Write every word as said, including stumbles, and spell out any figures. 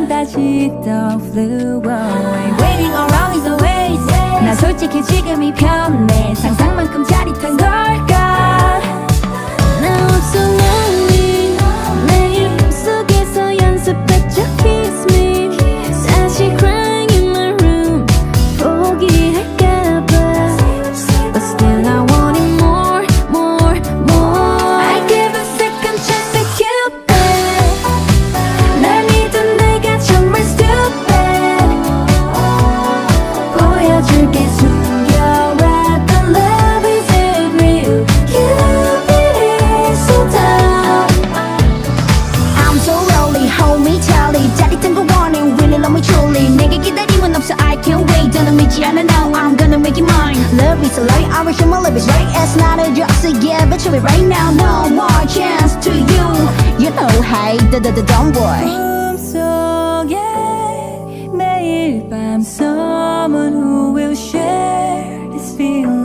다시 또 flew away. Waiting around is a waste. 난 솔직히 지금이 편해. 상상만큼 짜릿한 걸까. Now I'm so lonely. 매일 꿈속에서 연습했죠 kiss me. 다시 crying in my room. 포기할까봐. But still I want it more, more, more. I give a second chance to Cupid. 날 믿은 내가 정말 stupid. 보여줄게 숨겨왔던 love is it real. Cupid is so down. I'm so lonely, hold me tightly. 짜릿한 거 원해, really love me truly. 내게 기다림은 없어, I can't wait. 너는 믿지 않아 now, I'm gonna make it mine. Love is a lie, I wish my love is right. It's not a joke, so yeah, but show me right now. No more chance to you. You know, hey, the the the dumb boy. 꿈속에 매일 밤 someone who will share this feeling.